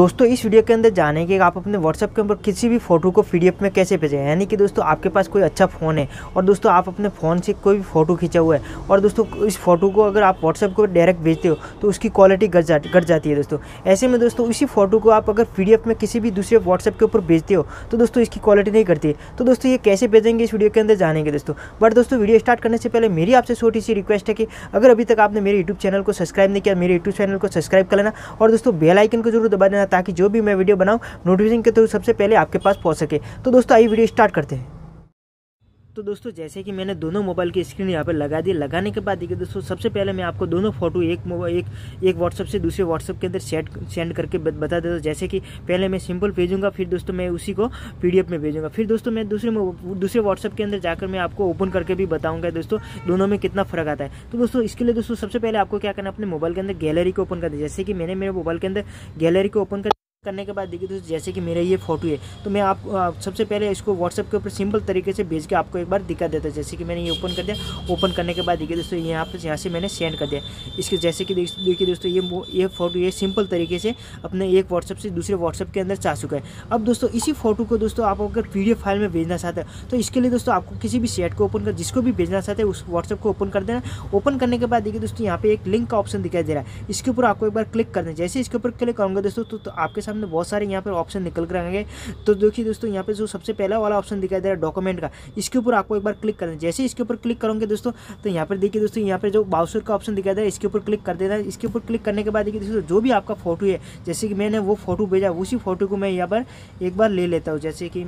दोस्तों इस वीडियो के अंदर जानेंगे कि आप अपने व्हाट्सएप के ऊपर किसी भी फोटो को पीडीएफ में कैसे भेजें। यानी कि दोस्तों आपके पास कोई अच्छा फ़ोन है और दोस्तों आप अपने फ़ोन से कोई भी फ़ोटो खींचा हुआ है और दोस्तों इस फोटो को अगर आप व्हाट्सएप को डायरेक्ट भेजते हो तो उसकी क्वालिटी घट जाती है दोस्तों। ऐसे में दोस्तों इसी फोटो को आप अगर पीडीएफ में किसी भी दूसरे व्हाट्सएप के ऊपर भेजते हो तो दोस्तों इसकी क्वालिटी नहीं करती। तो दोस्तों ये कैसे भेजेंगे इस वीडियो के अंदर जानेंगे दोस्तों। बट दोस्तों वीडियो स्टार्ट करने से पहले मेरी आपसे छोटी सी रिक्वेस्ट है कि अगर अभी तक आपने मेरे यूट्यूब चैनल को सब्सक्राइब नहीं किया, मेरे यूट्यूब चैनल को सब्सक्राइब कर लेना और दोस्तों बेल आइकन को जरूर दबा देना ताकि जो भी मैं वीडियो बनाऊं नोटिफिकेशन के थ्रू सबसे पहले आपके पास पहुंच सके। तो दोस्तों आइए वीडियो स्टार्ट करते हैं। तो दोस्तों जैसे कि मैंने दोनों मोबाइल की स्क्रीन यहाँ पर लगा दी। लगाने के बाद देखिए दोस्तों सबसे पहले मैं आपको दोनों फोटो एक व्हाट्सएप से दूसरे व्हाट्सएप के अंदर सेंड करके बता देता हूँ। जैसे कि पहले मैं सिंपल भेजूंगा, फिर दोस्तों मैं उसी को पीडीएफ में भेजूंगा, फिर दोस्तों मैं दूसरे व्हाट्सएप के अंदर जाकर मैं आपको ओपन करके भी बताऊंगा दोस्तों दोनों में कितना फर्क आता है। तो दोस्तों इसके लिए दोस्तों सबसे पहले आपको क्या करना है, अपने मोबाइल के अंदर गैलरी को ओपन कर दिया। जैसे कि मैंने मेरे मोबाइल के अंदर गैलरी को ओपन करने के बाद देखिए दोस्तों जैसे कि मेरा ये फोटो है तो मैं आप सबसे पहले इसको व्हाट्सएप के ऊपर सिंपल तरीके से भेज के आपको एक बार दिखा देता है। जैसे कि मैंने ये ओपन कर दिया। ओपन करने के बाद देखिए दोस्तों यहाँ से मैंने सेंड कर दिया इसके। जैसे कि देखिए दोस्तों ये फोटो ये सिंपल तरीके से अपने एक व्हाट्सएप से दूसरे व्हाट्सएप के अंदर जा चुका है। अब दोस्तों इसी फोटो को दोस्तों आप अगर पीडीएफ फाइल में भेजना चाहते हैं तो इसके लिए दोस्तों आपको किसी भी सेट को ओपन कर जिसको भी भेजना चाहते हैं उस व्हाट्सएप को ओपन कर देना। ओपन करने के बाद देखिए दोस्तों यहाँ पे एक लिंक का ऑप्शन दिखाई दे रहा है, इसके ऊपर आपको एक बार क्लिक करना है। जैसे इसके ऊपर क्लिक करूँगा दोस्तों तो आपके सामने बहुत सारे यहाँ ऑप्शन निकल कर आएंगे। तो देखिए दोस्तों यहाँ पे जो सबसे पहला वाला ऑप्शन दिखाई दे रहा है डॉक्यूमेंट का, इसके ऊपर आपको एक बार क्लिक करना है। जैसे इसके ऊपर क्लिक करोगे दोस्तों तो यहाँ पर देखिए दोस्तों यहाँ पे जो ब्राउज़र का ऑप्शन दिखाई दे रहा है इसके ऊपर क्लिक कर देना है। इसके ऊपर क्लिक करने के बाद देखिए दोस्तों जो भी आपका फोटो है, जैसे कि मैंने वो फोटो भेजा उसी फोटो को मैं यहाँ पर एक बार ले लेता हूँ। जैसे कि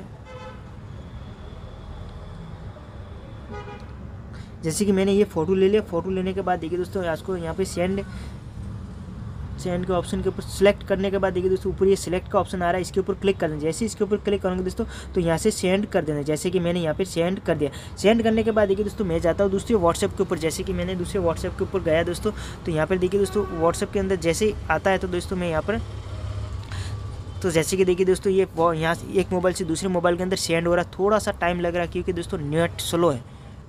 मैंने ये फोटो ले लिया। फोटो लेने के बाद देखिए दोस्तों इसको यहाँ पे सेंड के ऑप्शन के ऊपर सेलेक्ट करने के बाद देखिए दोस्तों ऊपर ये सिलेक्ट का ऑप्शन आ रहा है, इसके ऊपर क्लिक कर देना। जैसे इसके ऊपर क्लिक करोगे दोस्तों तो यहाँ से सेंड कर देना। जैसे कि मैंने यहाँ पे सेंड कर दिया। सेंड करने के बाद देखिए दोस्तों मैं जाता हूँ दूसरे व्हाट्सएप के ऊपर। जैसे कि मैंने दूसरे व्हाट्सएप के ऊपर गया दोस्तों तो यहाँ पर देखिए दोस्तों व्हाट्सएप के अंदर जैसे आता है तो दोस्तों मैं यहाँ पर तो जैसे कि देखिए दोस्तों ये यहाँ एक मोबाइल से दूसरे मोबाइल के अंदर सेंड हो रहा है। थोड़ा सा टाइम लग रहा है क्योंकि दोस्तों नेट स्लो है।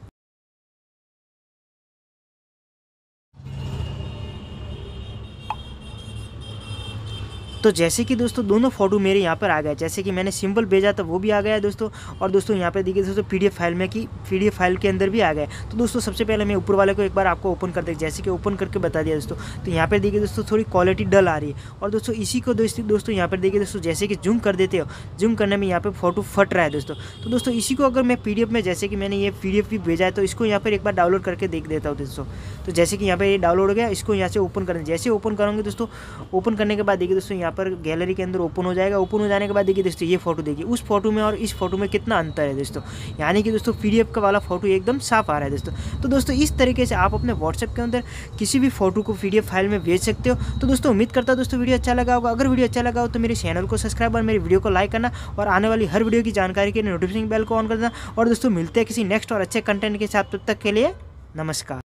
तो जैसे कि दोस्तों दोनों फोटो मेरे यहाँ पर आ गए। जैसे कि मैंने सिंपल भेजा था वो भी आ गया है दोस्तों और दोस्तों यहाँ पे देखिए दोस्तों पीडीएफ फाइल के अंदर भी आ गए। तो दोस्तों सबसे पहले मैं ऊपर वाले को एक बार आपको ओपन कर दे। जैसे कि ओपन करके बता दिया दोस्तों तो यहाँ पर देखिए दोस्तों थोड़ी क्वालिटी डल आ रही है। और दोस्तों इसी को दोस्तों यहाँ पर देखिए दोस्तों जैसे कि जूम कर देते हो, जूम करने में यहाँ पर फोटो फट रहा है दोस्तों। तो दोस्तों इसी को अगर मैं पीडीएफ में जैसे कि मैंने ये पीडीएफ भी भेजा है तो इसको यहाँ पर एक बार डाउनलोड करके देख देता हूँ दोस्तों। तो जैसे कि यहाँ पर ये डाउनलोड हो गया, इसको यहाँ से ओपन करें। जैसे ओपन करोगे दोस्तों, ओपन करने के बाद देखिए दोस्तों यहाँ पर गैलरी के अंदर ओपन हो जाएगा। ओपन हो जाने के बाद देखिए दोस्तों ये फोटो देखिए उस फोटो में और इस फोटो में कितना अंतर है दोस्तों। यानी कि दोस्तों पीडीएफ का वाला फोटो एकदम साफ आ रहा है दोस्तों। तो दोस्तों इस तरीके से आप अपने व्हाट्सएप के अंदर किसी भी फोटो को पीडीएफ फाइल में भेज सकते हो। तो दोस्तों उम्मीद करता हूं दोस्तों वीडियो अच्छा लगा होगा। अगर वीडियो अच्छा लगा हो तो मेरे चैनल को सब्सक्राइब और मेरे वीडियो को लाइक करना और आने वाली हर वीडियो की जानकारी के लिए नोटिफिकेशन बेल को ऑन कर देना। और दोस्तों मिलते हैं किसी नेक्स्ट और अच्छे कंटेंट के साथ, तब तक के लिए नमस्कार।